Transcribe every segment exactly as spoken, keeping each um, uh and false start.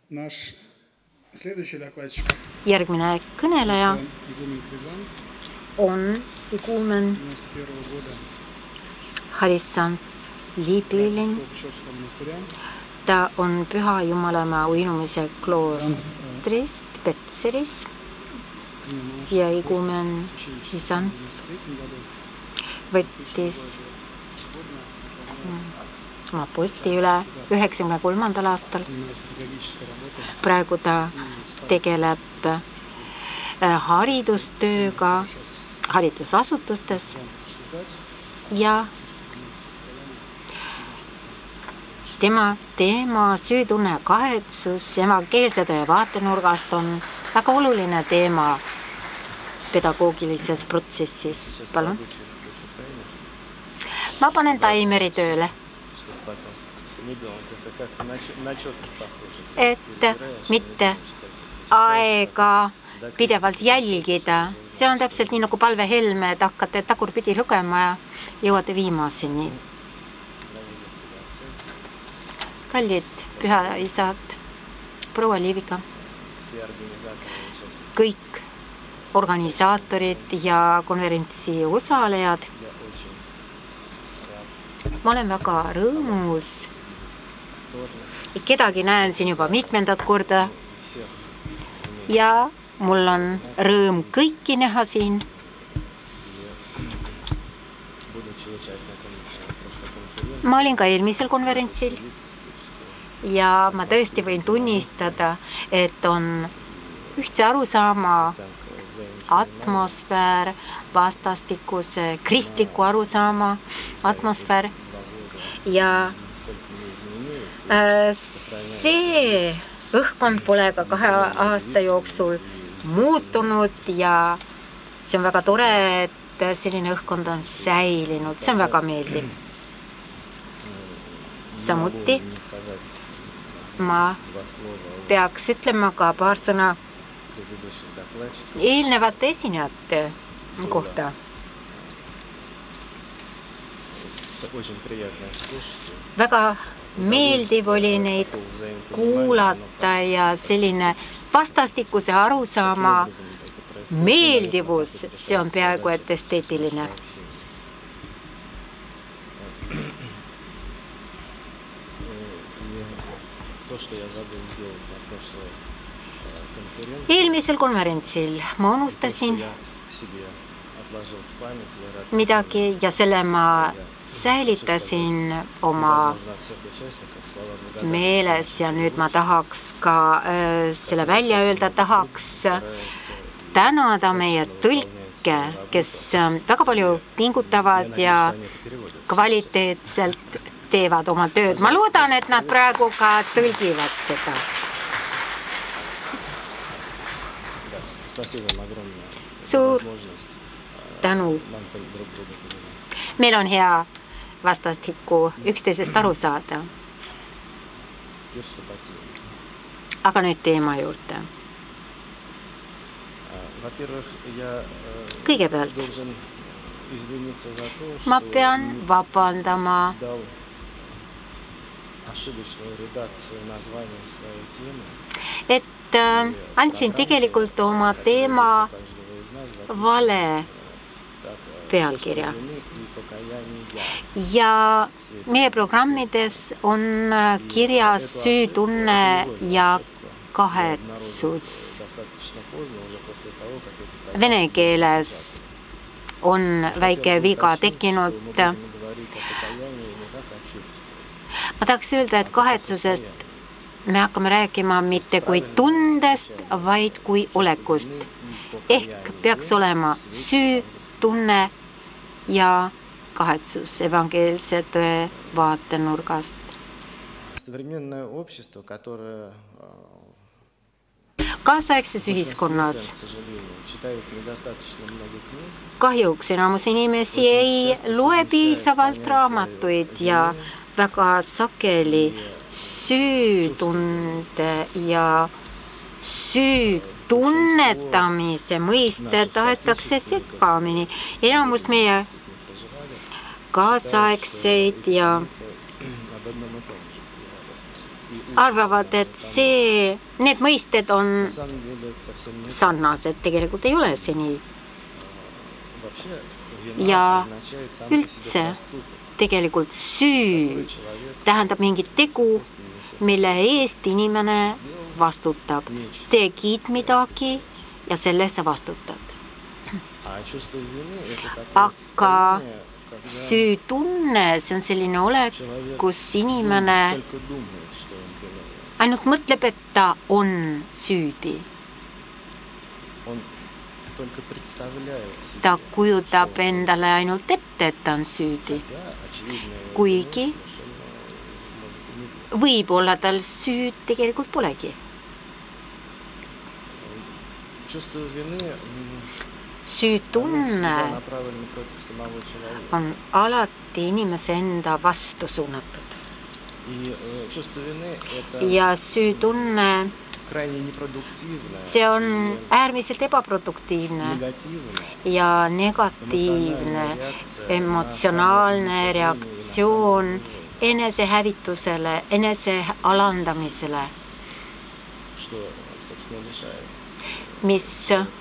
Nаш следующий докладчик Järgmine kõneleja игумен Хризант on iguumen девяносто первого года Harissan Liibilin. Печорского монастыря. Ta on Püha Jumalamaa uinumise kloostrist Petseris ja iguumen Hisan võttis oma posti üle üheksakümne kolmandal aastal. Praegu ta tegeleb haridustööga haridusasutustes ja tema teema süütunne ja kahetsus evangeelse tõe vaatenurgast on väga oluline teema pedagoogilises protsessis. Palun. Ma panen taimeri tööle. Et mitte aega pidevalt jälgida. See on täpselt nii nagu palvehelme, et hakkate tagurpidi lugema ja jõuate viimaseni. Kallid pühaisad, proua Liivika, kõik organisaatorid ja konverentsi osalejad. Ma olen väga rõõmus. Kedagi näen siin juba mitmendat korda ja mul on rõõm kõiki näha siin. Ma olin ka eelmisel konverentsil ja ma tõesti võin tunnistada, et on ühtse arusaama atmosfäär, vastastikuse kristliku arusaama atmosfäär ja see õhkkond pole ka kahe aasta jooksul muutunud ja see on väga tore, et selline õhkkond on säilinud. See on väga meeldiv. Samuti ma peaks ütlema ka paar sõna eelnevate esinejate kohta. Väga meeldiv oli neid kuulata ja selline vastastikuse arusaama meeldivus, see on peaaegu et esteetiline. Eelmisel konverentsil ma unustasin midagi ja selle ma säilitasin oma meeles ja nüüd ma tahaks ka selle välja öelda, tahaks tänada meie tõlke, kes väga palju pingutavad ja kvaliteetselt teevad oma tööd. Ma loodan, et nad praegu ka tõlgivad seda. Suur tänu. Meil on hea vastastikku üksteisest aru saada. Aga nüüd teema juurde. Kõigepealt ma pean vabandama et andsin tegelikult oma teema vale pealkirja. Ja meie programmides on kirjas süütunne ja kahetsus. Vene keeles on väike viga tekkinud. Ma tahaks öelda, et kahetsusest me hakkame rääkima mitte kui tundest, vaid kui olekust. Ehk peaks olema süü, tunne ja kahetsus evangeelse tõe vaatenurgast. Kaasaegses ühiskonnas kahjuks enamus inimesi ei loe piisavalt raamatuid ja väga sageli süütunde ja süü tunnetamise mõiste tahetakse segamini. Enamus meie kaasaegseid ja arvavad, et see, need mõisted on sarnased, tegelikult ei ole see nii. Ja üldse tegelikult süü tähendab mingit tegu, mille eest inimene vastutab. Tegid midagi ja selle sa vastutad. Aga süütunne, see on selline olek, kus inimene ainult mõtleb, et ta on süüdi. Ta kujutab endale ainult ette, et ta on süüdi. Kuigi võib-olla tal süüd tegelikult polegi. Süütunne on alati inimese enda vastu suunatud. Ja süütunne, see on äärmiselt ebaproduktiivne ja negatiivne emotsionaalne reaktsioon enesehävitusele, enese alandamisele, mis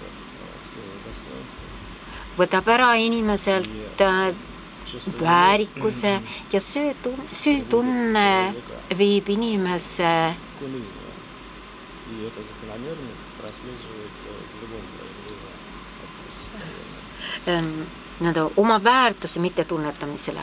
võtab ära inimeselt väärikuse ja süütunne viib inimese oma väärtuse mittetunnetamisele.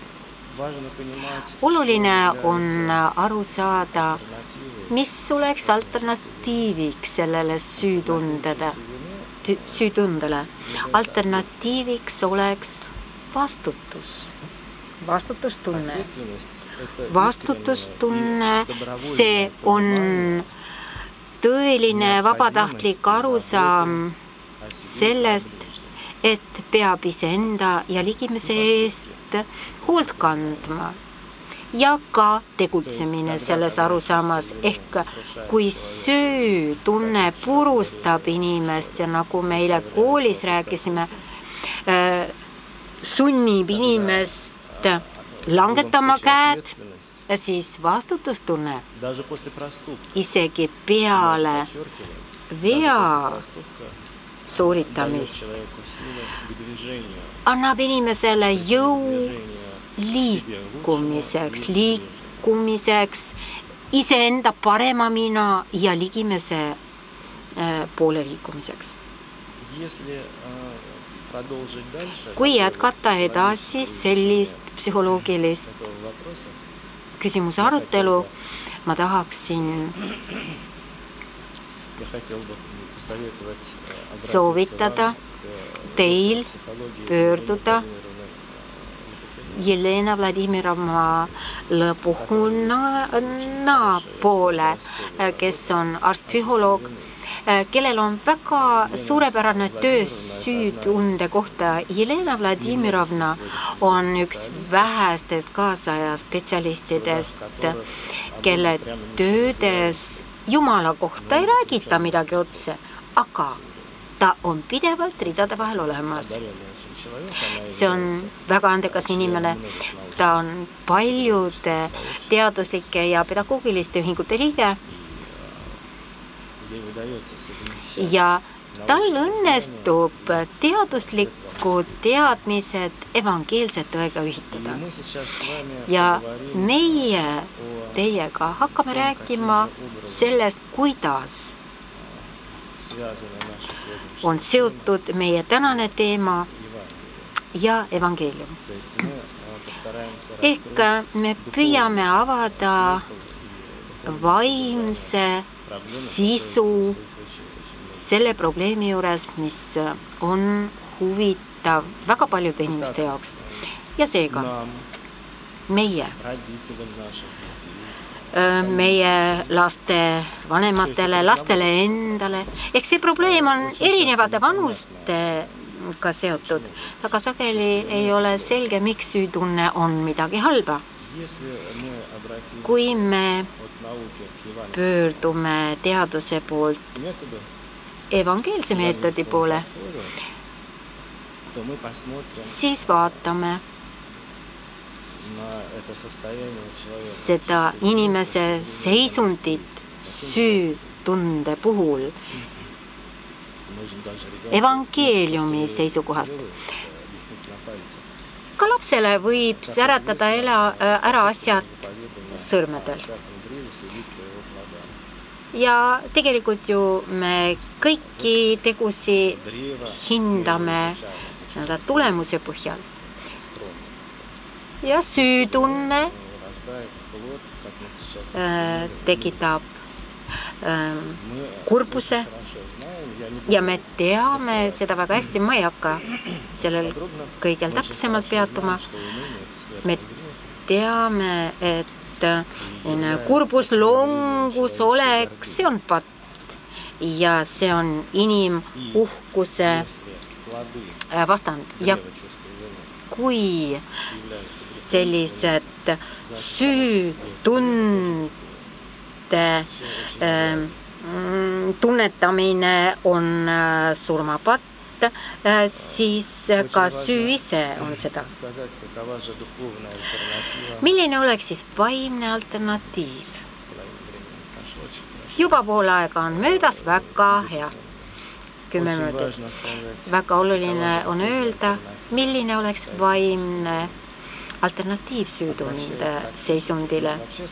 Oluline on aru saada, mis oleks alternatiiviks sellele süütundele. süütundele. Alternatiiviks oleks vastutus. Vastutustunne. Vastutustunne, see on tõeline vabatahtlik arusaam sellest, et peab iseenda ja ligimese eest hoolt kandma. Ja ka tegutsemine selles arusaamas, ehk kui süütunne purustab inimest ja nagu me eile koolis rääkisime, sunnib inimest langetama käed, siis vastutustunne isegi peale vea sooritamist annab inimesele jõu liikumiseks, liikumiseks iseenda parema mina ja ligimese poole liikumiseks. Kui jätkata edasi sellist psühholoogilist küsimuse arutelu, ma tahaksin soovitada teil pöörduda Jelena Vladimirovna Lõpuhuna poole, kes on arst-psühholoog, kellel on väga suurepärane töö süütunde kohta. Jelena Vladimirovna on üks vähestest kaasaja spetsialistidest, kelle töödes Jumala kohta ei räägita midagi otse, aga ta on pidevalt ridade vahel olemas. See on väga andekas inimene. Ta on paljude teaduslike ja pedagoogiliste ühingute liige. Ja tal õnnestub teaduslikud teadmised evangeelset tõega ühitada. Ja meie teiega hakkame rääkima sellest, kuidas on seotud meie tänane teema ja evangeelium. Ehk me püüame avada vaimse sisu selle probleemi juures, mis on huvitav väga paljude inimeste jaoks. Ja seega meie, meie laste vanematele, lastele endale, ehk see probleem on erinevate vanustega seotud, aga sageli ei ole selge, miks süütunne on midagi halba. Kui me pöördume teaduse poolt evangeelse meetodi poole, siis vaatame, seda inimese seisundit süütunde puhul evangeeliumi seisukohast. Ka lapsele võib säratada ära asjad sõrmedel. Ja tegelikult ju me kõiki tegusi hindame tulemuse põhjal. Ja süütunne tekitab kurbuse ja me teame seda väga hästi, ma ei hakka sellel kõigel täpsemalt peatuma. Me teame, et kurbus, longus, olek, see on patt ja see on inimuhkuse vastand. Ja kui sellised süütunde tunnetamine on surmapatt, siis ka süü ise on seda. Milline oleks siis vaimne alternatiiv? Juba pool aega on möödas, väga hea. Kümme minutit. Väga oluline on öelda, milline oleks vaimne alternatiiv süütunde seisundile.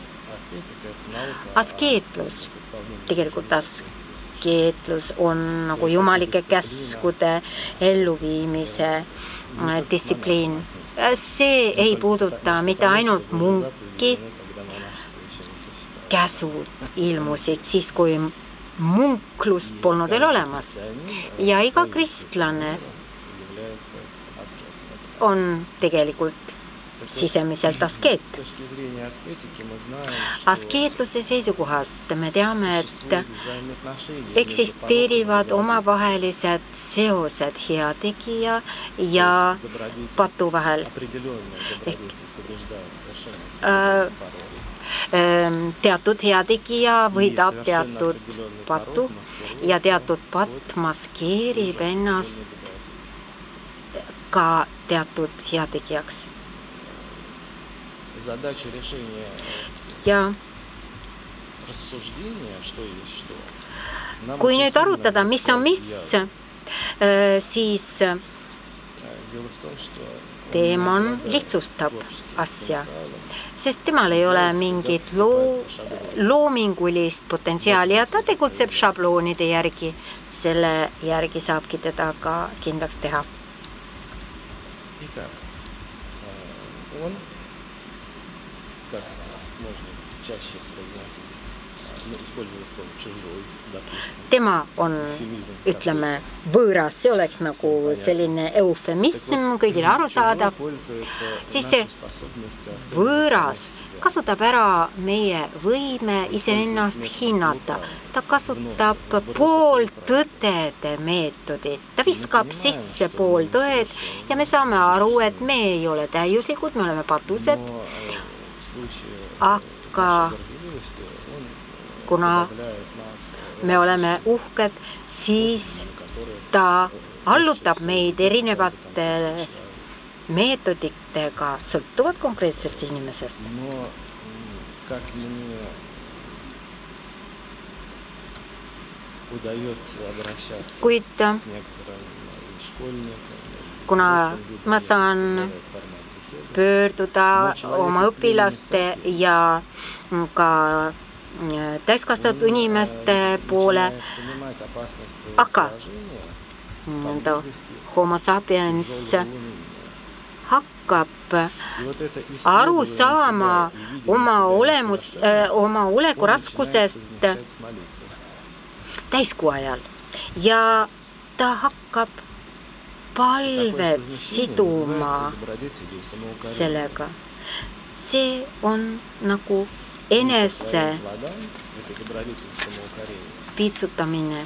Askeetlus. Tegelikult askeetlus on nagu jumalike käskude elluviimise distsipliin. See ei puuduta mitte ainult munki. Käsud ilmusid siis, kui munklust polnud veel olemas. Ja iga kristlane on tegelikult sisemiselt askeet. Askeetluse seisukohast me teame, et eksisteerivad omavahelised seosed heategija ja patu vahel. Teatud heategija võidab teatud patu ja teatud patt maskeerib ennast ka teatud heategijaks. Ja kui nüüd arutada, mis on mis, siis teeman lihtsustab asja, sest temal ei ole mingit loo, loomingulist potentsiaali ja ta tegutseb šabloonide järgi. Selle järgi saabki teda ka kindlaks teha. Tema on, ütleme, võõras, see oleks nagu selline eufemism, kõigile arusaadav, siis see võõras kasutab ära meie võime iseennast hinnata. Ta kasutab pooltõdede meetodit. Ta viskab sisse pooltõed ja me saame aru, et me ei ole täiuslikud, me oleme patused, aga kuna me oleme uhked, siis ta allutab meid erinevate meetoditega, sõltuvad konkreetselt inimesest. Kuid kuna ma saan pöörduda oma õpilaste ja ka täiskasvanud inimeste poole, aga homo sapiens hakkab aru saama oma olemus, oma oleku raskusest täiskuu ajal ja ta hakkab palved siduma sellega. See on nagu enese piitsutamine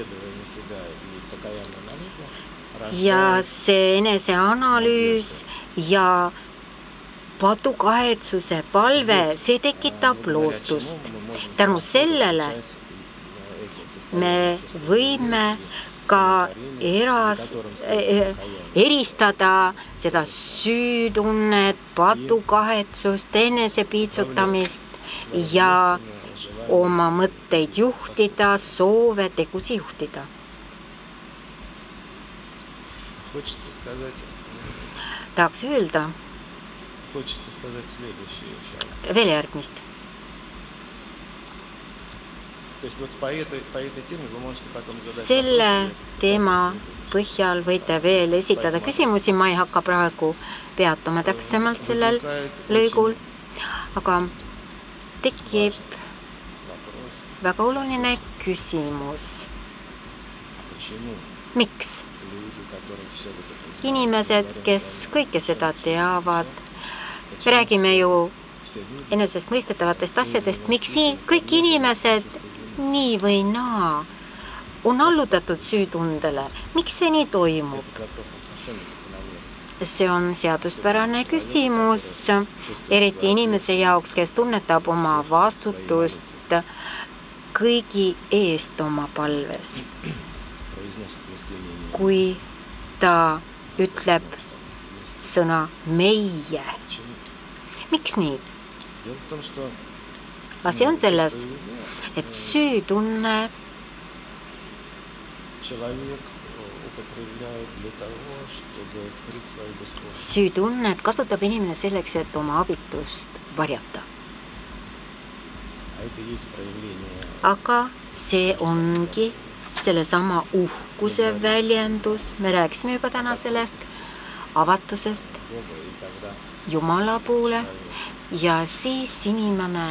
ja see enese analüüs ja padukahetsuse palve, see tekitab lootust. Tänu sellele me võime ka eras, eristada seda süütunnet, patukahetsust, enesepiitsutamist ja oma mõtteid juhtida, soove, tegusi juhtida. Tahaks öelda veel järgmist. Selle teema põhjal võite veel esitada küsimusi, ma ei hakka praegu peatuma täpsemalt sellel lõigul, aga tekib väga oluline küsimus. Miks? Inimesed, kes kõike seda teavad, räägime ju enesest mõistetavatest asjadest, miks kõik inimesed nii või naa on allutatud süütundele. Miks see nii toimub? See on seaduspärane küsimus, eriti inimese jaoks, kes tunnetab oma vastutust kõigi eest oma palves. Kui ta ütleb sõna meie. Miks nii? Asi on selles, et süütunne süütunnet kasutab inimene selleks, et oma abitust varjata. Aga see ongi sellesama uhkuse väljendus, me rääkisime juba täna sellest, avatusest Jumala poole ja siis inimene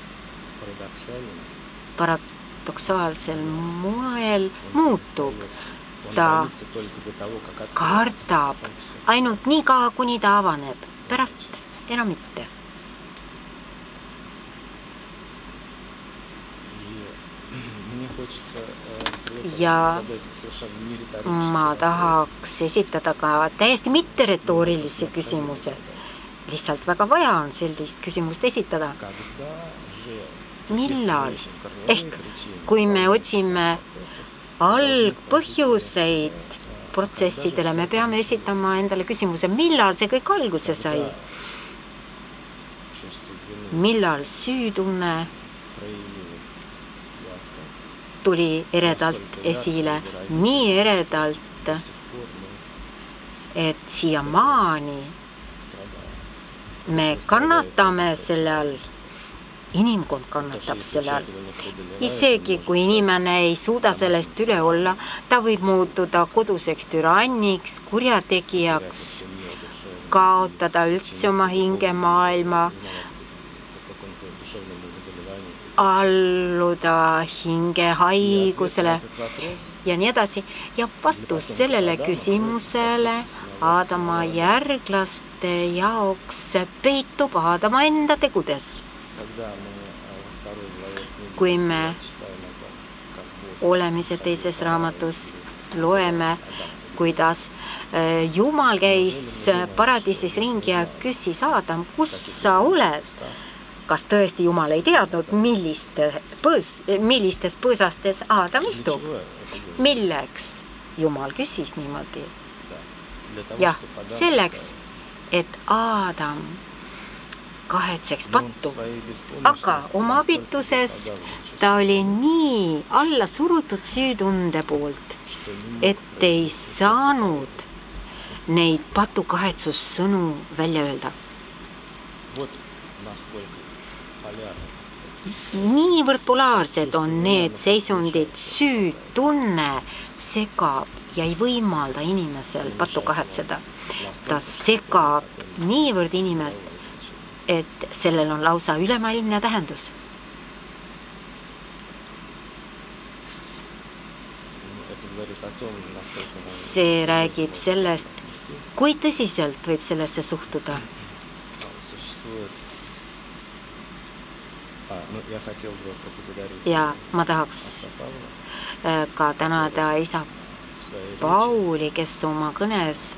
paradoksaalsel moel muutub. Ta kardab ainult nii kaua, kuni ta avaneb, pärast enam mitte. Ja ma tahaks esitada ka täiesti mitte retoorilisi küsimuse. Lihtsalt väga vaja on sellist küsimust esitada. Millal? Ehk kui me otsime algpõhjuseid protsessidele, me peame esitama endale küsimuse, millal see kõik alguse sai? Millal süütunne tuli eredalt esile, nii eredalt, et siiamaani me kannatame selle all, inimkond kannatab selle all. Isegi kui inimene ei suuda sellest üle olla, ta võib muutuda koduseks türanniks, kurjategijaks, kaotada üldse oma hingemaailma, alluda hingehaigusele ja nii edasi. Ja vastus sellele küsimusele Aadama järglaste jaoks peitub Aadama enda tegudes. Kui me olemise teises raamatus loeme, kuidas Jumal käis paradiisis ringi ja küsis Aadam, kus sa oled? Kas tõesti Jumal ei teadnud, milliste põõs, millistes põõsastes Aadam istub? Milleks Jumal küsis niimoodi? Jah, selleks, et Aadam kahetseks pattu. Aga oma abituses ta oli nii alla surutud süütunde poolt, et ei saanud neid patukahetsussõnu välja öelda. Niivõrd polaarsed on need seisundid, süütunne segab ja ei võimalda inimesel pattu kahetseda. Ta segab niivõrd inimest, et sellel on lausa ülemaailmne tähendus. See räägib sellest, kui tõsiselt võib sellesse suhtuda. Ja ma tahaks ka tänada isa Pauli, kes oma kõnes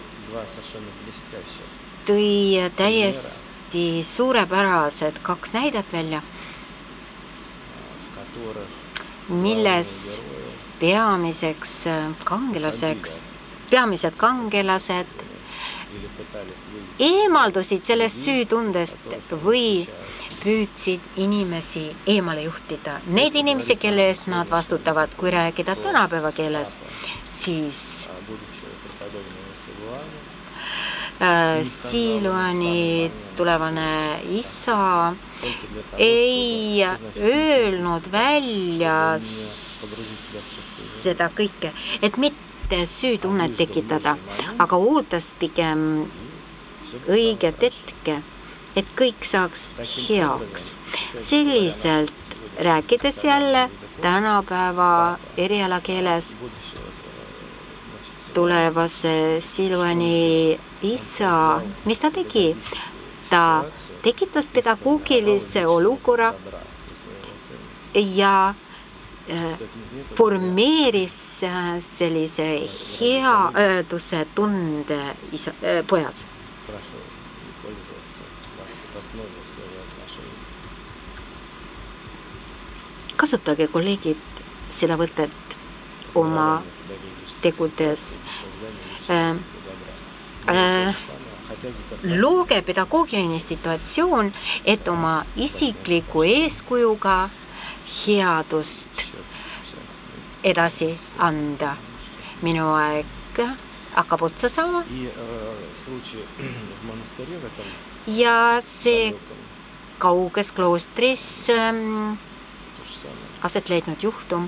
tõi täiesti suurepärased kaks näidet välja, milles peamiseks kangelaseks, peamised kangelased eemaldusid sellest süütundest või püüdsid inimesi eemale juhtida. Neid inimesi, kelle eest nad vastutavad, kui rääkida tänapäeva keeles, siis äh, Siluani tulevane isa ei öelnud välja seda kõike, et mitte süütunnet tekitada, aga ootas pigem õiget hetke, et kõik saaks heaks. Selliselt rääkides jälle tänapäeva erialakeeles tulevase Siluani isa, mis ta tegi? Ta tekitas pedagoogilise olukorra ja formeeris sellise headuse tunde isa, äh, pojas. Kasutage, kolleegid, seda võtet oma tegudes. Äh, äh, looge pedagoogiline situatsioon, et oma isikliku eeskujuga headust edasi anda. Minu aeg hakkab otsa saama. Ja see kauges kloostris aset leidnud juhtum,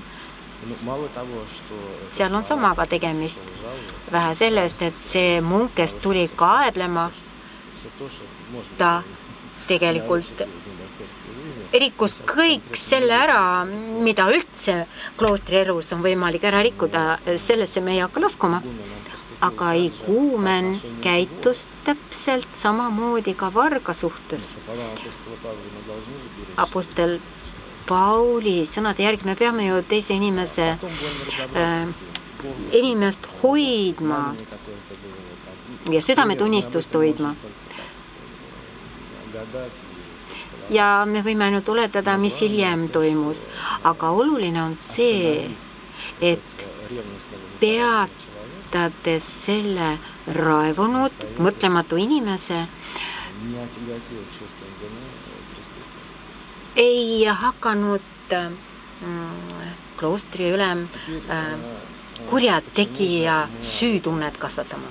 seal on samaga tegemist. Vähe sellest, et see munk, kes tuli kaeblema, ta tegelikult rikkus kõik selle ära, mida üldse kloostri elus on võimalik ära rikkuda, sellesse me ei hakka laskuma. Aga iguumen käitus täpselt samamoodi ka varga suhtes. Apostel Pauli sõnade järgi me peame ju teise inimese äh, inimest hoidma ja südametunnistust hoidma. Ja me võime ainult oletada, mis hiljem toimus. Aga oluline on see, et peatades selle raevunud, mõtlematu inimese, ei hakanud mm, kloostri ülem äh, kurjategija süütunnet kasvatama.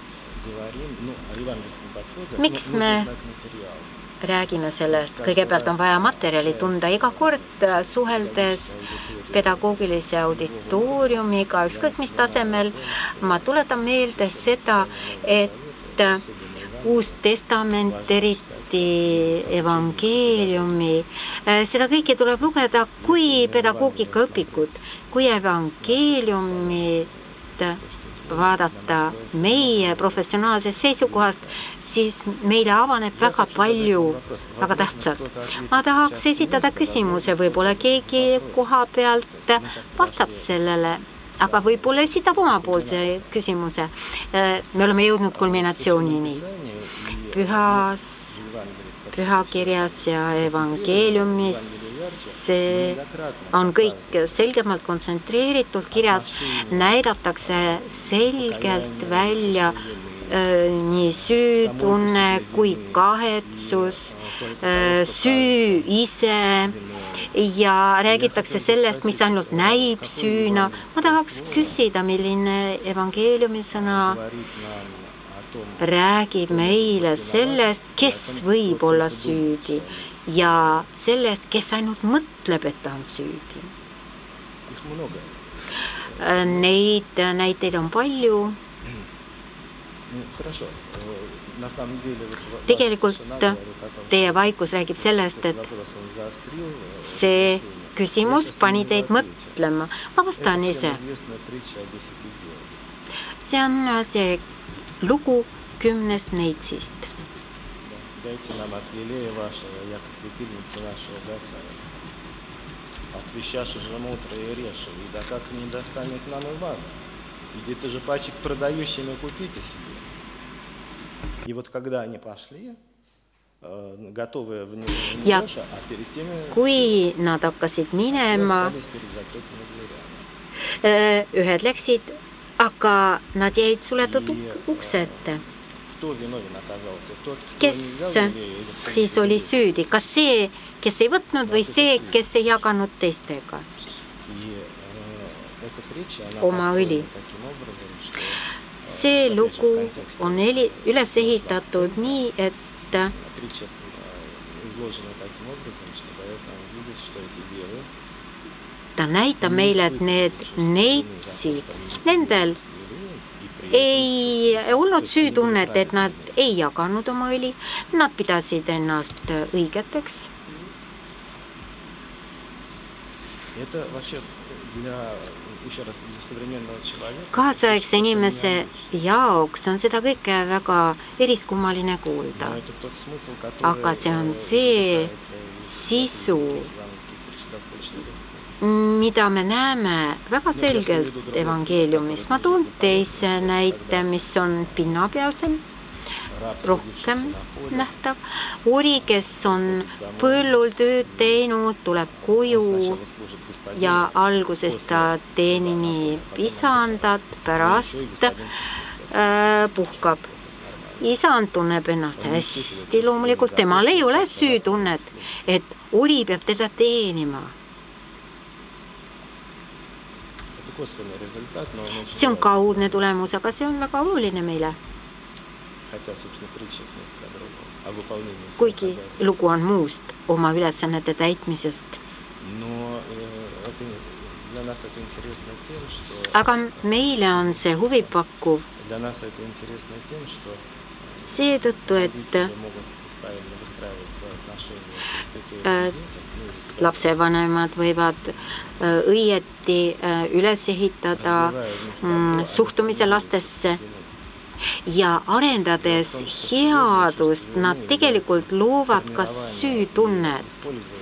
Miks me räägime sellest? Kõigepealt on vaja materjali tunda iga kord suheldes pedagoogilise auditooriumiga, ükskõik mis tasemel. Ma tuletan meelde seda, et Uus Testament, eriti evangeeliumi, seda kõike tuleb lugeda kui pedagoogikaõpikut, kui evangeeliumit vaadata meie professionaalsest seisukohast, siis meile avaneb väga palju, väga tähtsalt. Ma tahaks esitada küsimuse, võib-olla keegi koha pealt vastab sellele, aga võib-olla esitab omapoolse küsimuse. Me oleme jõudnud kulminatsioonini. Pühas, pühakirjas ja evangeeliumis see on kõik selgemalt kontsentreeritult kirjas, näidatakse selgelt välja äh, nii süütunne kui kahetsus, äh, süü ise ja räägitakse sellest, mis ainult näib süüna. Ma tahaks küsida, milline evangeeliumi sõna räägib meile sellest, kes võib olla süüdi ja sellest, kes ainult mõtleb, et ta on süüdi. Neid näiteid on palju. Tegelikult teie vaikus räägib sellest, et see küsimus pani teid mõtlema. Ma vastan ise. See on see lugu kümnest neitsist. Дайте нам от лилея вашего, яко светильница нашего гасает. От вещаши же мутро и решил, и да как не достанет нам и вам. Иди-то же пачек продающими купите себе. И вот когда они пошли, э, готовые в Ja Нидоша, а перед теми kui nad hakkasid minema, остались перед закрытыми дверями. öö, ühed läksid, aga nad jäid suletud uk- ukse ette. Кто виновен оказался? Тот, кто не Kes взял еврея, или кто не siis oli поделился? süüdi? Kas see, kes ei võtnud või see, kes ei jaganud teistega И э, эта притча, она oma построена õli? таким образом, что See lugu on eli, üles ehitatud nii, et притча э, изложена таким образом, что дает нам видеть, что эти девы ta näitab meile, et need neitsid, nendel ei olnud süütunnet, et nad ei jaganud oma õli, nad pidasid ennast õigeteks. Это вообще для, еще раз, для современного человека. Kaasaegse inimese jaoks on seda kõike väga eriskummaline kuulda. Но это тот смысл, который Aga see on э, see извлекается из sisu, евангельских притч достаточно легко. mida me näeme väga selgelt evangeeliumis. Ma toon teise näite, mis on pinnapealsem, rohkem nähtav. Uri, kes on põllul tööd teinud, tuleb koju ja alguses ta teenib isandat, pärast äh, puhkab. Isand tunneb ennast hästi loomulikult, temal ei ole süütunnet, et Uri peab teda teenima. See on kaudne tulemus, aga see on väga oluline meile. Kuigi lugu on muust oma ülesannete täitmisest. Aga meile on see huvipakkuv seetõttu, et lapsevanemad võivad õieti üles ehitada suhtumise lastesse ja arendades headust, nad tegelikult loovad ka süütunnet.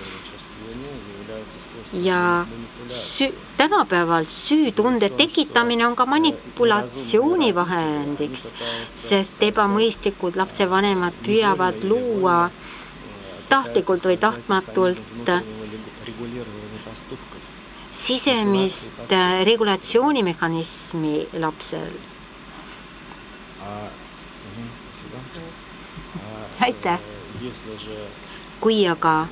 Ja süü, tänapäeval süütunde tekitamine on ka manipulatsiooni vahendiks, sest ebamõistlikud lapsevanemad püüavad luua tahtlikult või tahtmatult sisemist regulatsioonimehhanismi lapsel. Aitäh! Kui aga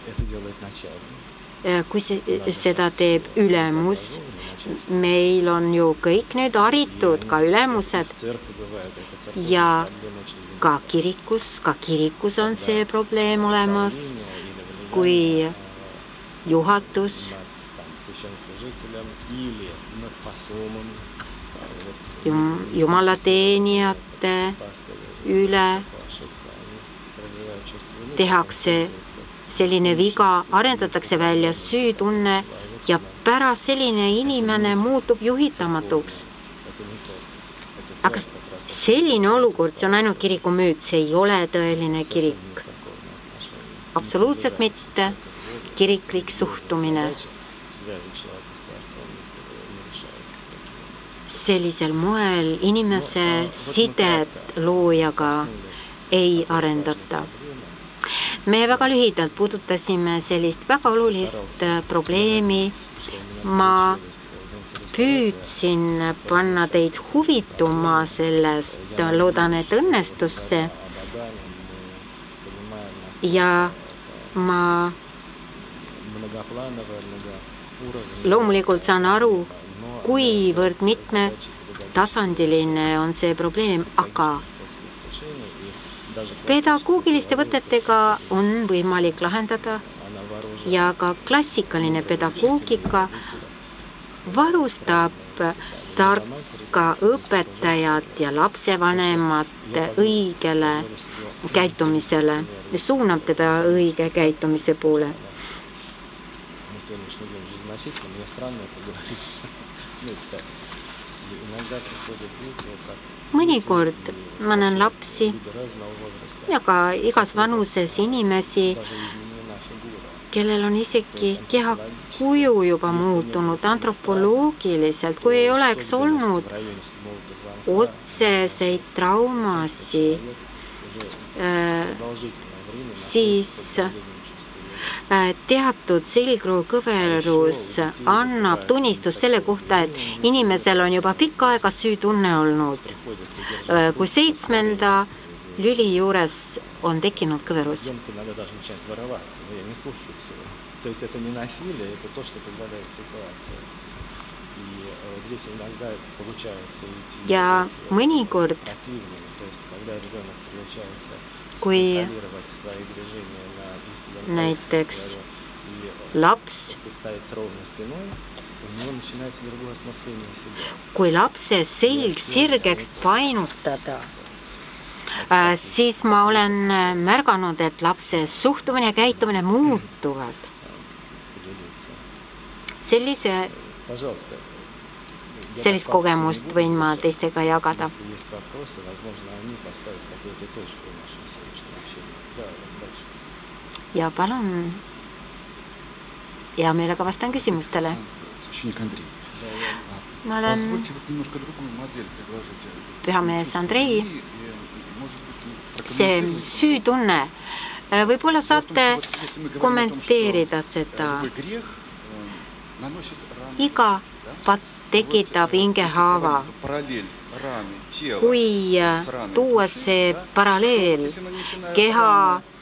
kui seda teeb ülemus, meil on ju kõik nüüd haritud, ka ülemused ja ka kirikus, ka kirikus on see probleem olemas, kui juhatus jum, jumalateenijate üle tehakse selline viga, arendatakse välja süütunne ja pärast selline inimene muutub juhitamatuks. Aga selline olukord, see on ainult kiriku müüt, see ei ole tõeline kirik. Absoluutselt mitte kiriklik suhtumine. Sellisel moel inimese sidet loojaga ei arendata. Me väga lühidalt puudutasime sellist väga olulist probleemi. Ma püüdsin panna teid huvituma sellest, loodan, et õnnestus see. Ja ma loomulikult saan aru, kuivõrd mitmetasandiline on see probleem, aga pedagoogiliste võtetega on võimalik lahendada ja ka klassikaline pedagoogika varustab tarka õpetajat ja lapsevanemat õigele käitumisele, suunab teda õige käitumise poole. Mõnikord ma näen lapsi ja ka igas vanuses inimesi, kellel on isegi keha kuju juba muutunud antropoloogiliselt, kui ei oleks olnud otseseid traumasi, siis teatud selgroo kõverus annab tunnistus selle kohta, et inimesel on juba pikka aega süütunne olnud. Kui seitsmenda lüli juures on tekkinud kõverus. То есть это не насилие, это то, что позволяет ситуация. И вот здесь иногда получается идти ja mõnikord, противному, то есть когда ребенок получается kui сконтролировать свои движения на истинном näiteks и laps, стоять с ровной спиной, у него начинается другое осмысление себя. kui lapse selg sirgeks painutada, siis ma olen märganud, et lapse suhtumine ja käitumine muutuvad. Sellise, sellist kogemust võin ma teistega jagada. Ja palun, hea meelega vastan küsimustele. Ma olen pühamees Andrei. See süütunne. Võib-olla saate kommenteerida seda. Iga patt tekitab hingehaava. Kui tuua see paralleel, keha,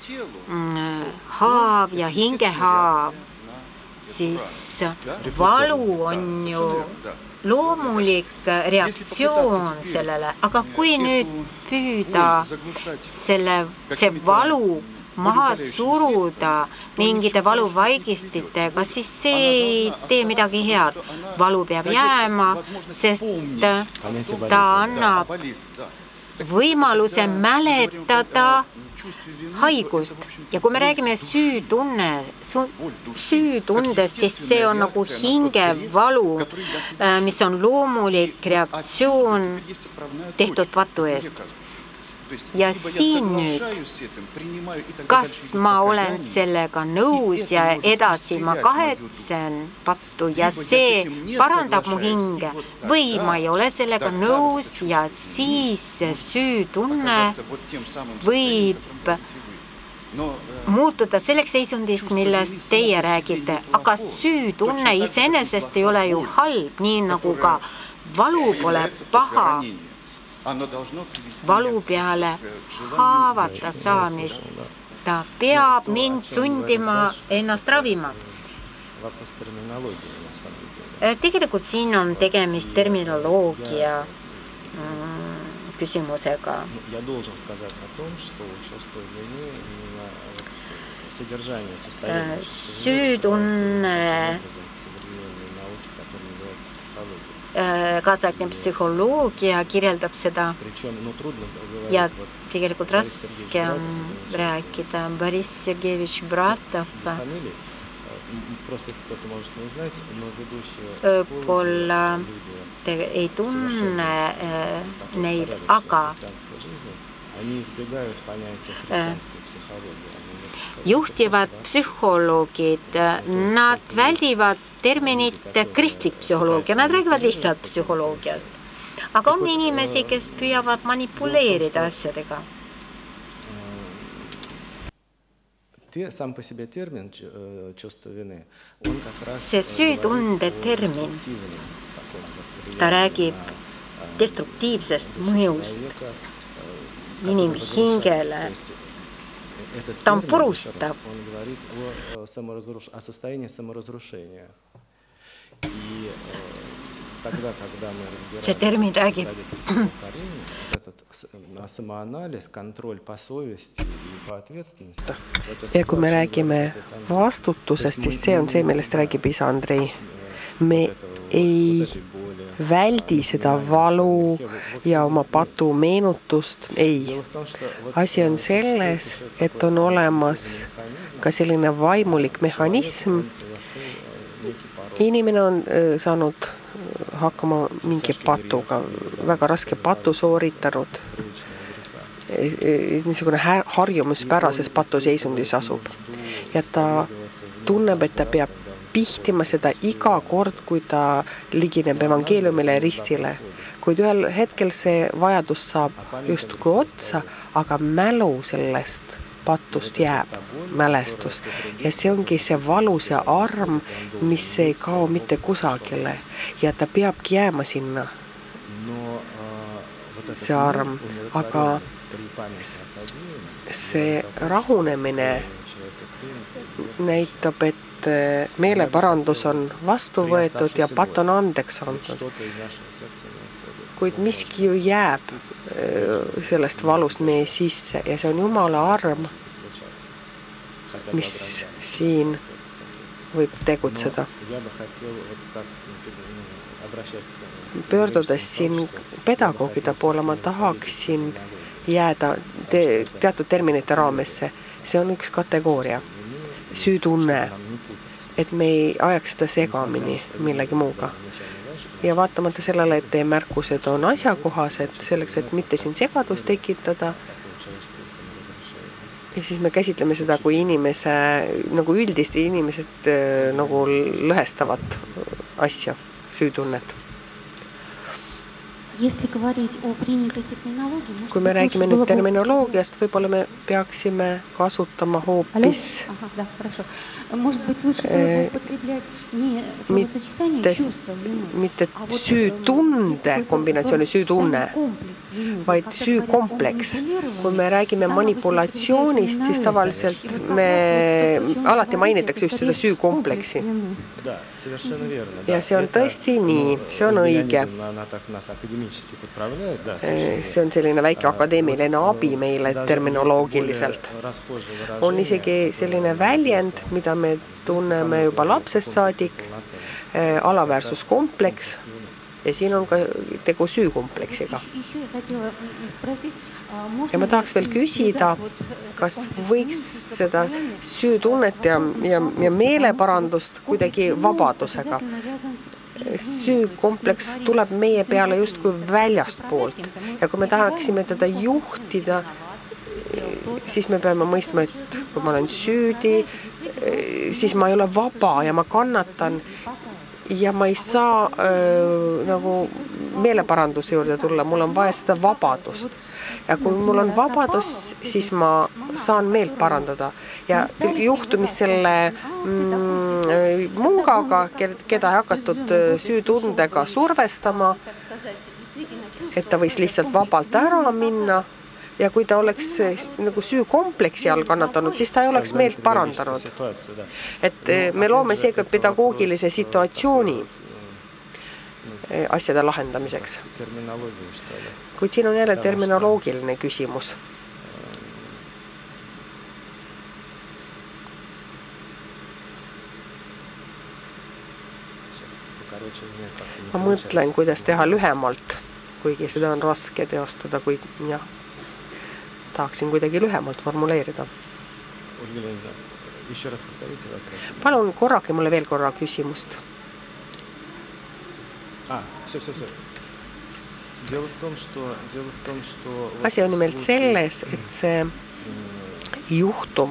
haav ja hingehaav, siis valu on ju loomulik reaktsioon sellele, aga kui nüüd püüda selle, see valu maha suruda mingite valuvaigistitega, siis see ei tee midagi head. Valu peab jääma, sest ta annab võimaluse mäletada haigust. Ja kui me räägime süütunne, süütundest, siis see on nagu hingevalu, mis on loomulik reaktsioon tehtud patu eest. Ja siin nüüd, kas ma olen sellega nõus ja edasi ma kahetsen pattu ja see parandab mu hinge või ma ei ole sellega nõus ja siis süütunne võib muutuda selleks seisundist, millest teie räägite. Aga süütunne iseenesest ei ole ju halb, nii nagu ka valu pole paha. Valu peale haavata saamist. Ta peab mind sundima ennast ravima. Tegelikult siin on tegemist terminoloogia küsimusega. Süütunne kaasaegne psühholoogia kirjeldab seda ja tegelikult raske on rääkida. Boris Sergeyevich Bratov võib-olla te ei tunne neid, aga juhtivad psühholoogid, nad väldivad terminit kristlik psühholoogia, nad räägivad lihtsalt psühholoogiast. Aga on inimesi, kes püüavad manipuleerida asjadega. See süütunde termin, ta räägib destruktiivsest mõjust inimhingele. Ta on purustav. See termin räägib ja kui me räägime vastutusest, siis see on see, millest räägib isa Andrei. Me ei väldi seda valu ja oma patu meenutust, ei. Asi on selles, et on olemas ka selline vaimulik mehhanism. Inimene on saanud hakkama mingi patuga, väga raske patu sooritanud. Niisugune harjumuspärases patuseisundis asub. Ja ta tunneb, et ta peab pihtima seda iga kord, kui ta ligineb evangeeliumile ja ristile. Kuid ühel hetkel see vajadus saab just kui otsa, aga mälu sellest patust jääb mälestus. Ja see ongi see valus ja arm, mis ei kao mitte kusagile. Ja ta peabki jääma sinna, see arm. Aga see rahunemine näitab, et meeleparandus on vastu võetud ja pat on andeks antud. Kuid miski ju jääb sellest valust meie sisse ja see on Jumala arm, mis siin võib tegutseda. Pöördudes siin pedagoogide poole, ma tahaksin jääda te, teatud terminite raamesse. See on üks kategooria, süütunne, et me ei ajaks seda segamini millegi muuga. Ja vaatamata sellele, et teie märkused on asjakohased selleks, et mitte siin segadust tekitada. Ja siis me käsitleme seda kui inimese, nagu üldist inimesed nagu lõhestavat asja, süütunnet. Kui me räägime nüüd terminoloogiast, võib-olla me peaksime kasutama hoopis mitte, mitte süütunde kombinatsiooni süütunne, vaid süükompleks. Kui me räägime manipulatsioonist, siis tavaliselt me alati mainitakse just seda süükompleksi. Ja see on tõesti nii, see on õige. See on selline väike akadeemiline abi meile terminoloogiliselt. On isegi selline väljend, mida me tunneme juba lapsest saadik, alaväärsuskompleks ja siin on ka tegu süükompleksiga. Ja ma tahaks veel küsida, kas võiks seda süütunnet ja, ja, ja meeleparandust kuidagi vabadusega. Süükompleks tuleb meie peale justkui väljast poolt ja kui me tahaksime teda juhtida, siis me peame mõistma, et kui ma olen süüdi, siis ma ei ole vaba ja ma kannatan ja ma ei saa äh, nagu meeleparanduse juurde tulla, mul on vaja seda vabadust. Ja kui mul on vabadus, siis ma saan meelt parandada. Ja juhtumis selle mm, mungaga, keda ei hakatud süütundega survestama, et ta võis lihtsalt vabalt ära minna, ja kui ta oleks nagu süükompleksi all kannatanud, siis ta ei oleks meelt parandanud. Et me loome seega pedagoogilise situatsiooni asjade lahendamiseks. Kuid siin on jälle terminoloogiline küsimus. Ma mõtlen, kuidas teha lühemalt, kuigi seda on raske teostada, kui jah, tahaksin kuidagi lühemalt formuleerida. Palun korrake mulle veel korra küsimust. Asi on nimelt selles, et see juhtum,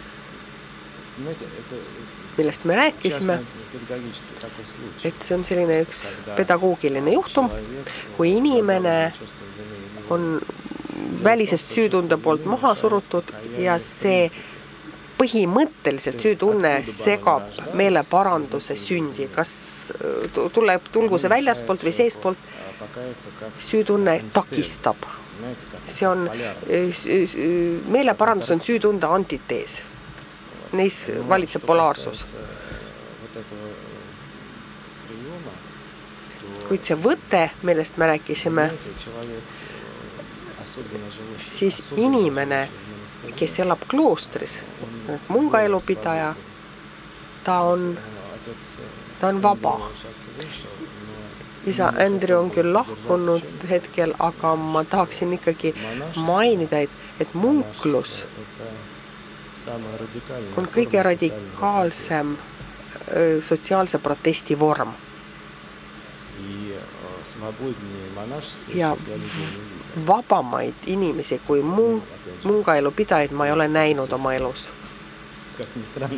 millest me rääkisime, et see on selline üks pedagoogiline juhtum, kui inimene on välisest süütunde poolt maha surutud ja see põhimõtteliselt süütunne segab meeleparanduse sündi. Kas tuleb, tulgu see väljaspoolt või seespoolt, süütunne takistab. See on, meeleparandus on süütunde antitees. Neis valitseb polaarsus. Kuid see võte, millest me rääkisime, siis inimene, kes elab kloostris, mungaelupidaja, ta on, ta on vaba. Isa Andrew on küll lahkunud hetkel, aga ma tahaksin ikkagi mainida, et, et munklus on kõige radikaalsem sotsiaalse protesti vorm. Ja vabamaid inimesi kui mungaelupidajaid ma ei ole näinud oma elus.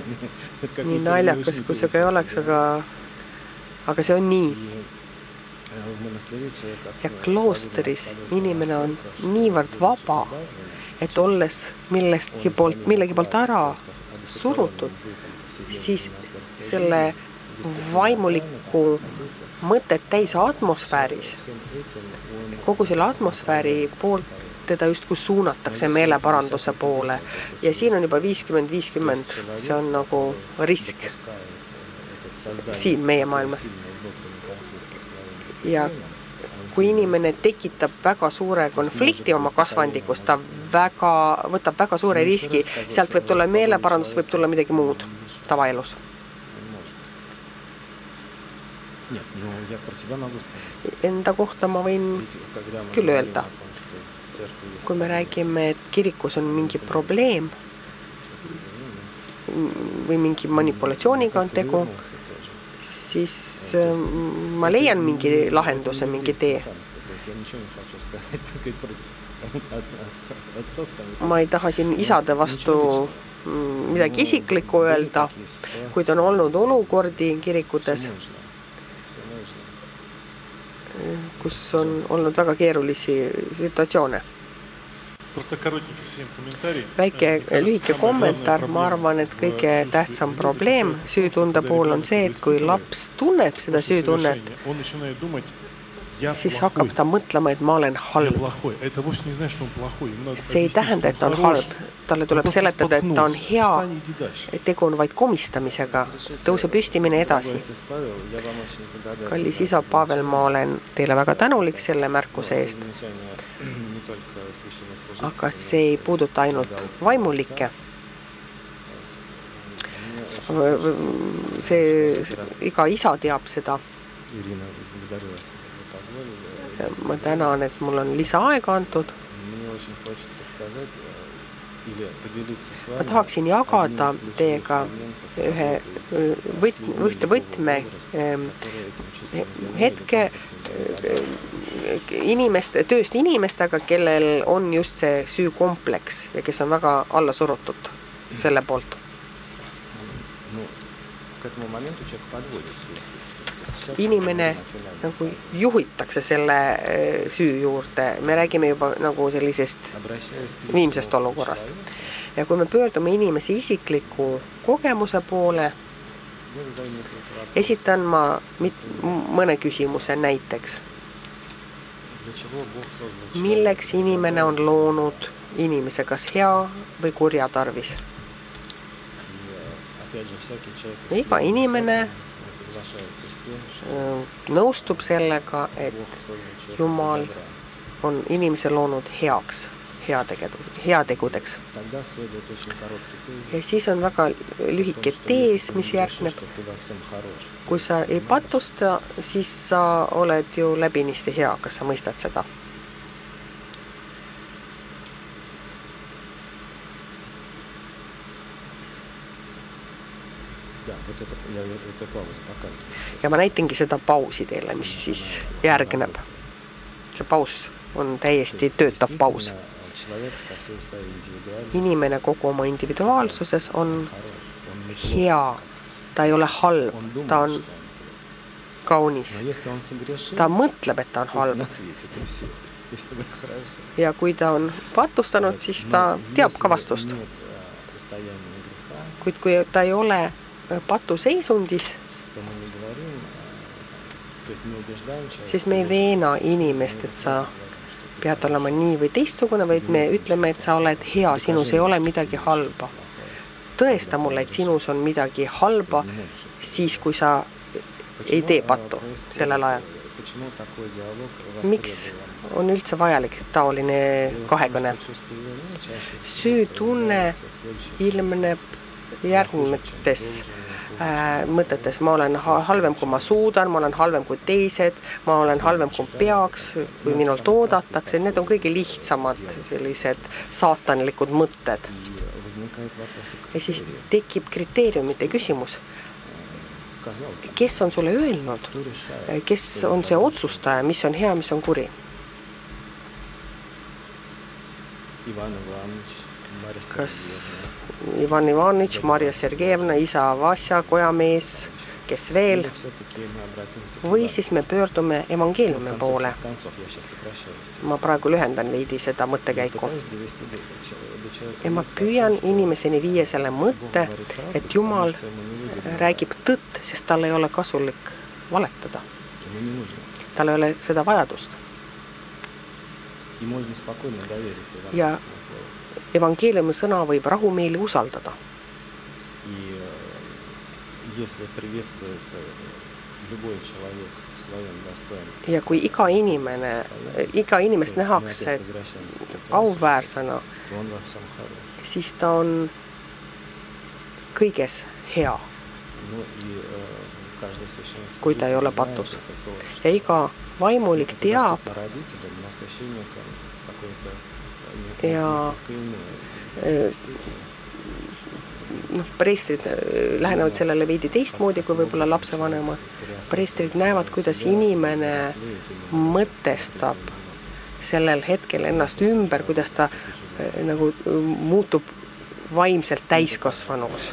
Nii naljakas, kui see ka ei oleks, aga, aga see on nii. ja kloosteris inimene on niivõrd vaba, et olles millestki poolt, millegi poolt ära surutud, siis selle vaimuliku mõtet täis atmosfääris, kogu selle atmosfääri poolt teda just kui suunatakse meeleparanduse poole ja siin on juba viiskümmend viiskümmend, see on nagu risk siin meie maailmas. Ja kui inimene tekitab väga suure konflikti oma kasvandikus, ta väga, võtab väga suure riski, sealt võib tulla meeleparandus, võib tulla midagi muud tavaelus. Enda kohta ma võin küll öelda, kui me räägime, et kirikus on mingi probleem või mingi manipulatsiooniga on tegu, siis ma leian mingi lahenduse, mingi tee. Ma ei taha siin isade vastu midagi isiklikku öelda, kuid on olnud olukordi kirikutes, kus on olnud väga keerulisi situatsioone. Väike lühike kommentaar, ma arvan, et kõige tähtsam probleem süütunde puhul on see, et kui laps tunneb seda süütunnet, siis hakkab ta mõtlema, et ma olen halb. See ei tähenda, et ta on halb. Talle tuleb seletada, et ta on hea, et tegu on vaid komistamisega. Tõuse püstimine edasi. Kallis isa Pavel, ma olen teile väga tänulik selle märkuse eest. Aga see ei puuduta ainult vaimulikke. See, iga isa teab seda. Ma tänan, et mul on lisaaega antud. Ma tahaksin jagada teiega ühe võtme, võtme hetke inimeste, tööst inimestega, kellel on just see süükompleks ja kes on väga alla surutud selle poolt. Inimene nagu juhitakse selle süü juurde. Me räägime juba nagu sellisest viimsest olukorrast. Ja kui me pöördume inimese isikliku kogemuse poole, esitan ma mõne küsimuse näiteks. Milleks inimene on loonud inimese kas hea või kurja tarvis? Iga inimene nõustub sellega, et Jumal on inimese loonud heaks, heategudeks. Ja siis on väga lühike tees, mis järgneb. Kui sa ei patusta, siis sa oled ju läbinisti hea, kas sa mõistad seda? Ja ma näitingi seda pausi teile, mis siis järgneb. See paus on täiesti töötav paus. Inimene kogu oma individuaalsuses on hea. Ta ei ole halb, ta on kaunis. Ta mõtleb, et ta on halb. Ja kui ta on patustanud, siis ta teab ka vastust. Kuid kui ta ei ole patuseisundis, siis me ei veena inimest, et sa pead olema nii või teistsugune, vaid me ütleme, et sa oled hea, sinus ei ole midagi halba. Tõesta mulle, et sinus on midagi halba, siis kui sa ei tee pattu sellel ajal. Miks on üldse vajalik taoline kahekõne? Süütunne ilmneb järgmistes äh, mõtetes. Ma olen halvem, kui ma suudan, ma olen halvem kui teised, ma olen halvem, kui peaks, kui minult oodatakse. Need on kõige lihtsamad sellised saatanlikud mõtted. Ja siis tekib kriteeriumite küsimus. Kes on sulle öelnud? Kes on see otsustaja, mis on hea, mis on kuri? Kas Ivan Ivanitš, Marja Sergeevna, isa Vasja, kojamees, kes veel, või siis me pöördume evangeeliumi poole. Ma praegu lühendan veidi seda mõttekäiku. Ja ma püüan inimeseni viia selle mõtte, et Jumal räägib tõtt, sest tal ei ole kasulik valetada. Tal ei ole seda vajadust. Ja evangeeliumi sõna võib rahumeeli usaldada. Ja kui iga inimene, iga inimest nähakse auväärsena, siis ta on kõiges hea, kui ta ei ole patus. Ja iga vaimulik teab ja noh, preestrid lähenevad sellele veidi teistmoodi kui võib-olla lapsevanema. Preestrid näevad, kuidas inimene mõtestab sellel hetkel ennast ümber, kuidas ta nagu muutub vaimselt täiskasvanuks.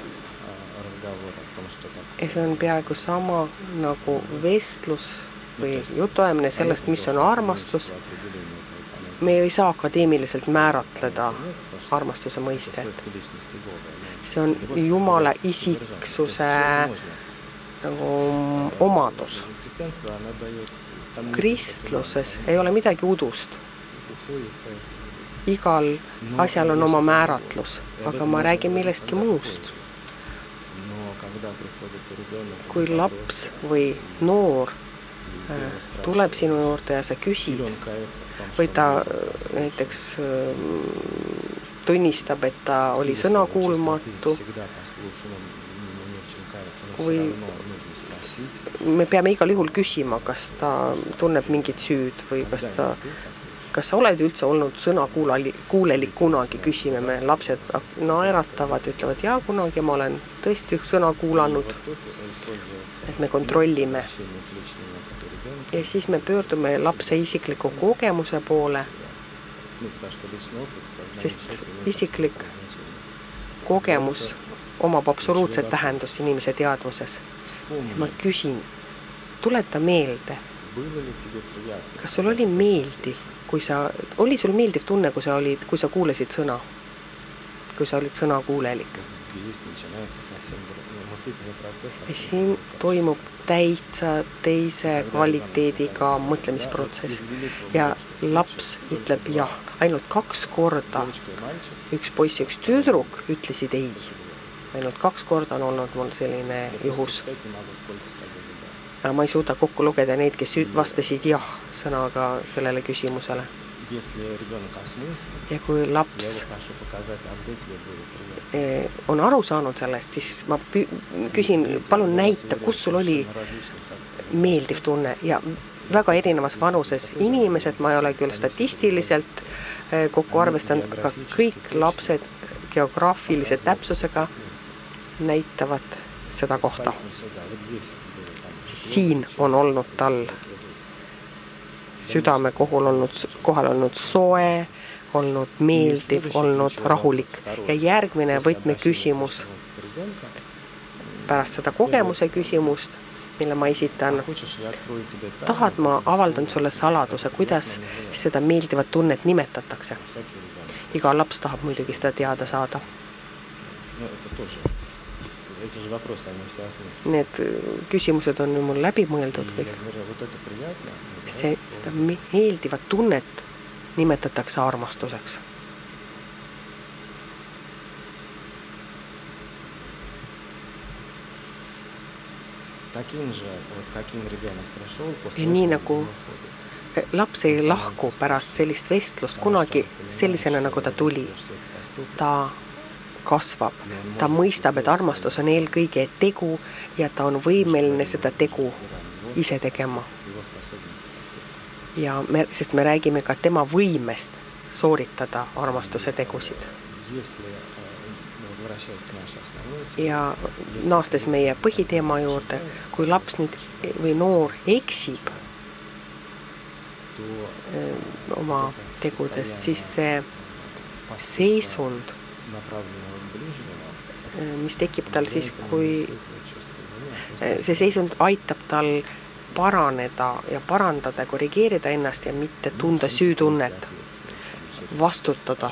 Ja see on peaaegu sama nagu vestlus või jutuajamine sellest, mis on armastus. Me ei saa akadeemiliselt määratleda armastuse mõistet. See on Jumala isiksuse nagu omadus. Kristluses ei ole midagi udust. Igal asjal on oma määratlus, aga ma räägin millestki muust. Kui laps või noor tuleb sinu juurde ja sa küsid või ta näiteks tunnistab, et ta oli sõnakuulmatu või me peame igal juhul küsima, kas ta tunneb mingit süüd või kas ta kas sa oled üldse olnud sõnakuulelik kunagi, küsime me, lapsed naeratavad, ütlevad, jaa, kunagi ma olen tõesti sõna kuulanud, et me kontrollime. Ja siis me pöördume lapse isikliku kogemuse poole, sest isiklik kogemus omab absoluutset tähendust inimese teadvuses. Ja ma küsin, tuleta meelde, kas sul oli meeldiv, kui sa, oli sul meeldiv tunne, kui sa, olid, kui sa kuulesid sõna, kui sa olid sõna kuulelik. Ja siin toimub täitsa teise kvaliteediga mõtlemisprotsess ja laps ütleb jah, ainult kaks korda üks poiss ja üks tüdruk ütlesid ei. Ainult kaks korda on olnud mul selline juhus. Ja ma ei suuda kokku lugeda neid, kes vastasid jah sõnaga sellele küsimusele. Ja kui laps on aru saanud sellest, siis ma küsin, palun näita, kus sul oli meeldiv tunne ja väga erinevas vanuses inimesed, ma ei ole küll statistiliselt kokku arvestanud, aga kõik lapsed geograafilise täpsusega näitavad seda kohta. Siin on olnud tal südame kohal olnud, kohal olnud soe, olnud meeldiv, olnud rahulik. Ja järgmine võtme küsimus pärast seda kogemuse küsimust, mille ma esitan. Tahad ma avaldan sulle saladuse, kuidas seda meeldivat tunnet nimetatakse? Iga laps tahab muidugi seda teada saada. Need küsimused on mul läbi mõeldud kõik. See, seda meeldivat tunnet nimetatakse armastuseks. Ja nii nagu laps ei lahku pärast sellist vestlust kunagi sellisena, nagu ta tuli. Ta kasvab. Ta mõistab, et armastus on eelkõige tegu ja ta on võimeline seda tegu ise tegema. Ja me, sest me räägime ka tema võimest sooritada armastuse tegusid. Ja naastes meie põhiteema juurde, kui laps nüüd või noor eksib oma tegudes, siis see seisund, mis tekib tal siis, kui see seisund aitab tal paraneda ja parandada ja korrigeerida ennast ja mitte tunda süütunnet, vastutada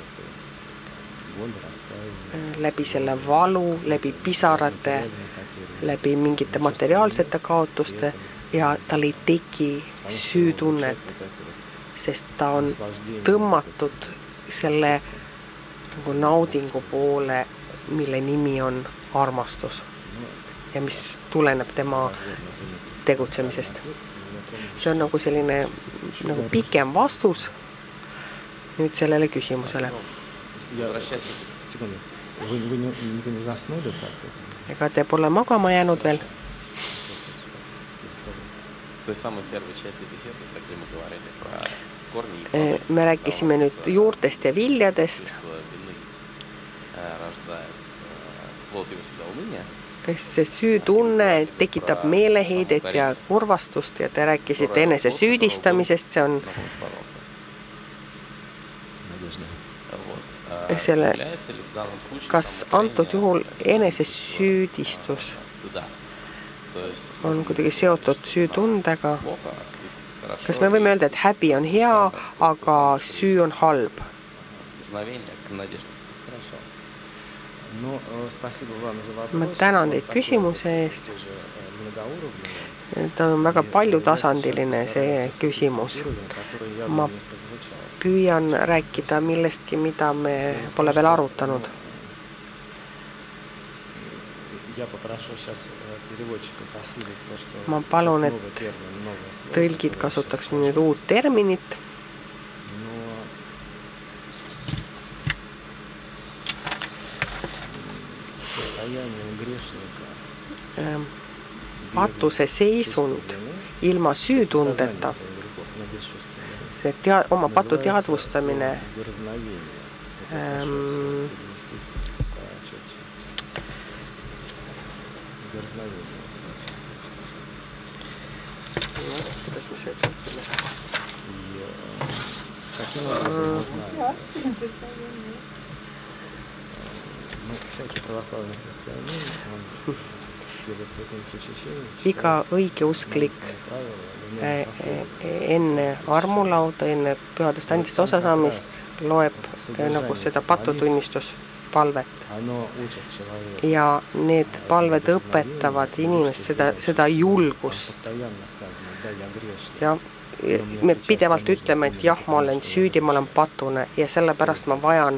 läbi selle valu, läbi pisarate, läbi mingite materiaalsete kaotuste ja tal ei teki süütunnet, sest ta on tõmmatud selle nagu naudingu poole, mille nimi on armastus ja mis tuleneb tema tegutsemisest. See on nagu selline nagu pikem vastus nüüd sellele küsimusele. Ega te pole magama jäänud veel? Me rääkisime nüüd juurtest ja viljadest. See süütunne tekitab meeleheidet ja kurvastust ja te rääkisite enese süüdistamisest, see on selle, kas antud juhul enese süüdistus on kuidagi seotud süütundega? Kas me võime öelda, et häbi on hea, aga süü on halb? Ma tänan teid küsimuse eest. Ta on väga paljutasandiline see küsimus. Ma püüan rääkida millestki, mida me pole veel arutanud. Ma palun, et tõlgid kasutaks nüüd uut terminit. Patuse seisund ilma süütundeta, see tea, oma patu teadvustamine ähm, kuidas me see iga õigeusklik enne armulauda, enne pühadest andist osasaamist loeb nagu seda patutunnistuspalvet. Ja need palved õpetavad inimest seda, seda julgust. Ja me pidevalt ütleme, et jah, ma olen süüdi, ma olen patune ja sellepärast ma vajan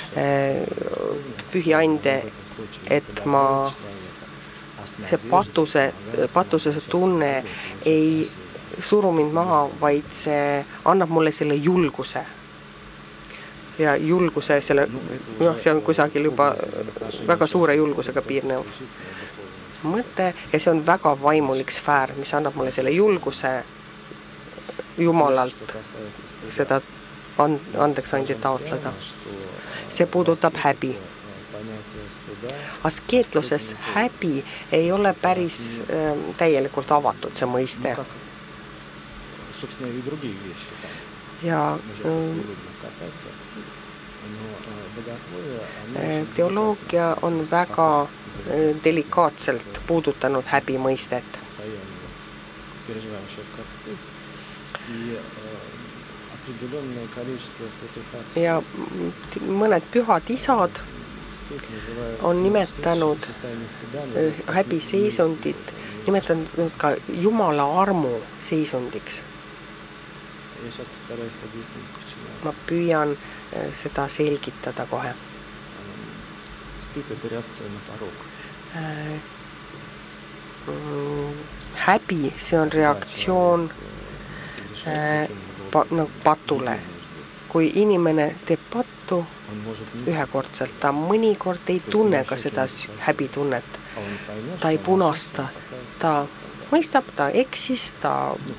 pühi ande, et ma see patuse, patuse tunne ei suru mind maha, vaid see annab mulle selle julguse. Ja julguse, selle, noh, see on kusagil juba väga suure julgusega piirnev mõte ja see on väga vaimulik sfäär, mis annab mulle selle julguse Jumalalt seda andeks andi taotleda. See puudutab häbi. Askeetluses häbi ei ole päris äh, täielikult avatud see mõiste. Ja äh, teoloogia on väga äh, delikaatselt puudutanud häbi mõistet. Ja mõned pühad isad on nimetanud häbi seisundit, nimetanud ka Jumala armu seisundiks. Ma püüan seda selgitada kohe. Häbi, see on reaktsioon no, patule. Kui inimene teeb pattu ühekordselt, ta mõnikord ei tunne ka seda häbitunnet. Ta ei punasta, ta mõistab, ta eksis, ta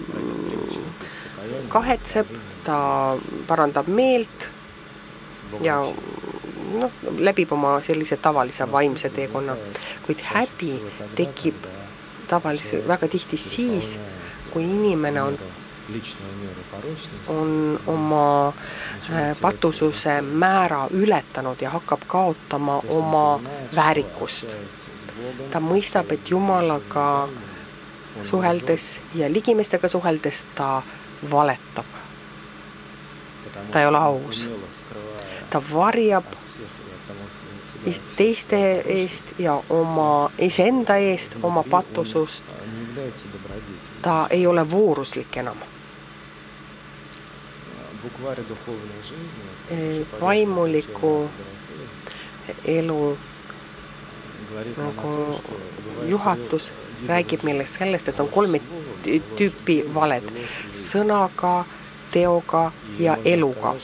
kahetseb, ta parandab meelt ja no, läbib oma sellise tavalise vaimse teekonna. Kuid häbi tekib tavaliselt väga tihti siis, kui inimene on on oma patususe määra ületanud ja hakkab kaotama oma väärikust. ta mõistab, et Jumalaga suheldes ja ligimestega suheldes ta valetab. Ta ei ole aus. Ta varjab teiste eest ja oma iseenda eest, oma patusust. Ta ei ole vooruslik enam. Vaimuliku elu nagu juhatus räägib meile sellest, et on kolme tüüpi valed. Sõnaga, teoga ja eluga.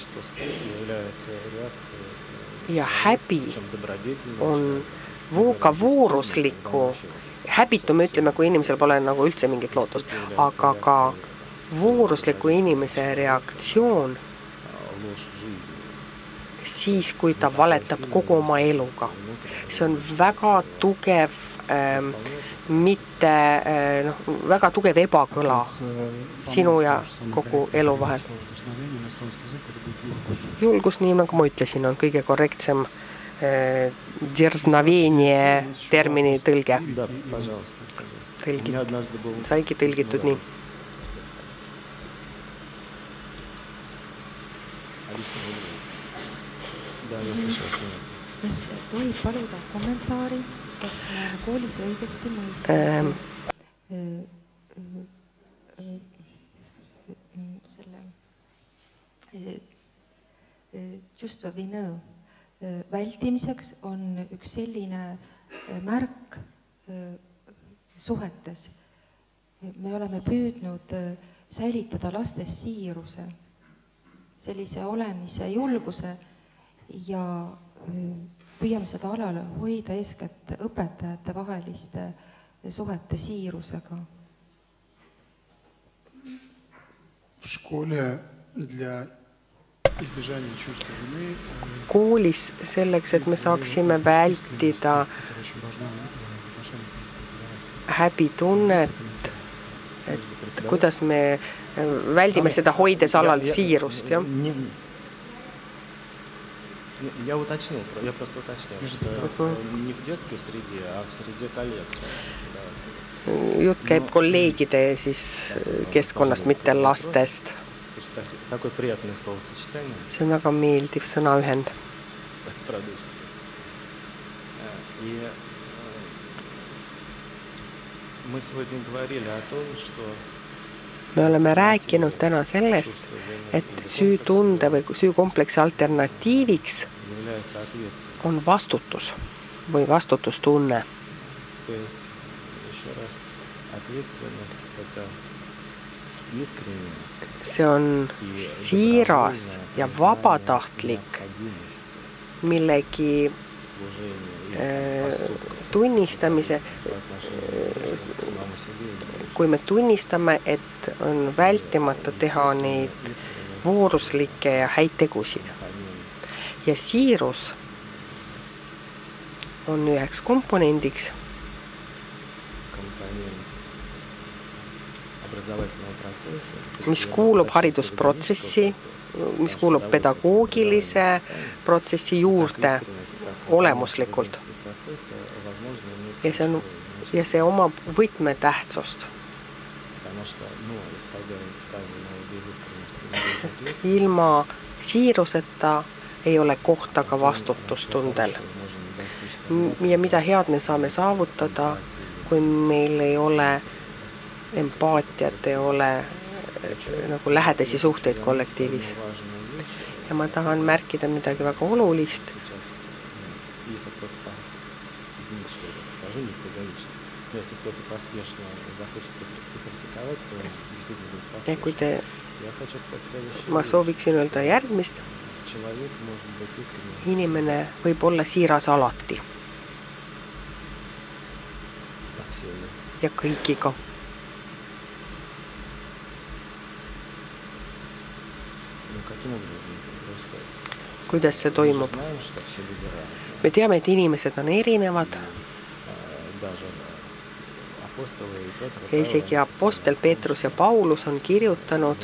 Ja häbi on ka voorusliku, häbitu me ütleme, kui inimesel pole nagu üldse mingit lootust, aga ka voorusliku inimese reaktsioon siis, kui ta valetab kogu oma eluga. See on väga tugev, ähm, mitte, äh, noh, väga tugev ebakõla sinu ja kogu elu vahel. Julgus, nii nagu ma ütlesin, on kõige korrektsem äh, djerznovenie termini tõlge. Tõlgid. Saigi tõlgitud nii. Kas võib paluda kommentaari, kas ma koolis õigesti mõistan selle čustva vina vältimiseks on üks selline märk suhetes. Me oleme püüdnud säilitada lastes siiruse, sellise olemise julguse ja püüame seda alal hoida eeskätt õpetajate vaheliste suhete siirusega. Koolis selleks, et me saaksime vältida häbitunnet, et kuidas me väldime seda hoides alal siirust, jah? Я уточнил, я просто уточнил, что uh-huh. не в детской среде, а в среде коллег. Jutt käib kolleegide siis keskkonnast, mitte lastest. See on väga meeldiv sõnaühend. Me oleme rääkinud täna sellest, et süütunde või süükompleksi alternatiiviks on vastutus või vastutustunne. See on siiras ja vabatahtlik millegi tunnistamise, kui me tunnistame, et on vältimata teha neid vooruslikke ja häid tegusid. Ja siirus on üheks komponendiks mis kuulub haridusprotsessi, mis kuulub pedagoogilise protsessi juurde olemuslikult. Ja see, on, ja see omab võtmetähtsust. Ilma siiruseta ei ole kohta ka vastutustundel. Ja mida head me saame saavutada, kui meil ei ole empaatiat, ei ole nagu lähedasi suhteid kollektiivis. Ja ma tahan märkida midagi väga olulist. Ja kui te, ma sooviksin öelda järgmist, inimene võib olla siiras alati. Ja kõigiga. Kuidas see toimub? Me teame, et inimesed on erinevad. Ja isegi apostel Peetrus ja Paulus on kirjutanud,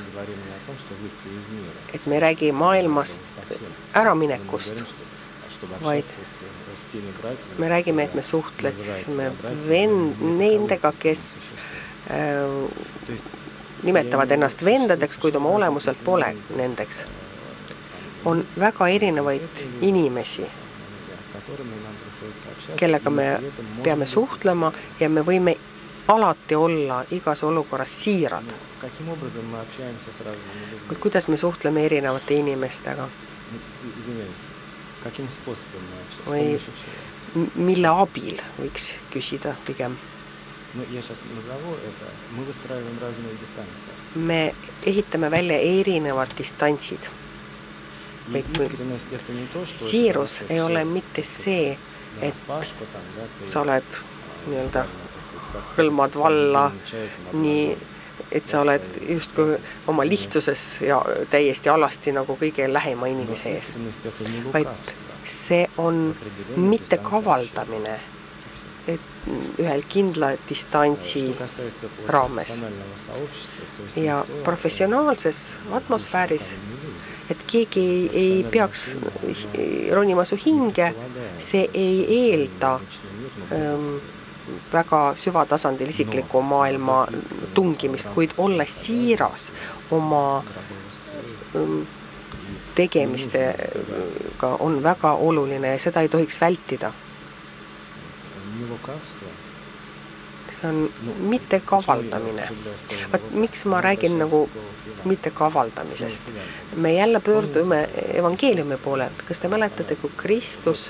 et me ei räägi maailmast äraminekust, vaid me räägime, et me suhtleksime vend, nendega, kes äh, nimetavad ennast vendadeks, kuid oma olemuselt pole nendeks. On väga erinevaid inimesi, kellega me peame suhtlema ja me võime alati olla igas olukorras siirad. Kuid kuidas me suhtleme erinevate inimestega? Või mille abil võiks küsida pigem? Me ehitame välja erinevad distantsid. Siirus ei ole mitte see, et sa oled nii-öelda hõlmad valla, nii, et sa oled justkui oma lihtsuses ja täiesti alasti nagu kõige lähema inimese ees. Vaid see on mitte kavaldamine, et ühel kindla distantsi raames. Ja professionaalses atmosfääris, et keegi ei, ei peaks ronima su hinge, see ei eelda ähm, väga süvatasandil isikliku maailma tungimist, kuid olla siiras oma ähm, tegemistega on väga oluline ja seda ei tohiks vältida. See on mitte kavaldamine. Vaat, miks ma räägin nagu mitte kavaldamisest? Me jälle pöördume evangeeliumi poole. Kas te mäletate, kui Kristus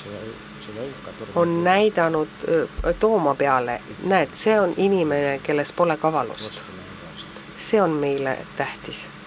on näidanud Tooma peale, näed, see on inimene, kelles pole kavalust. See on meile tähtis.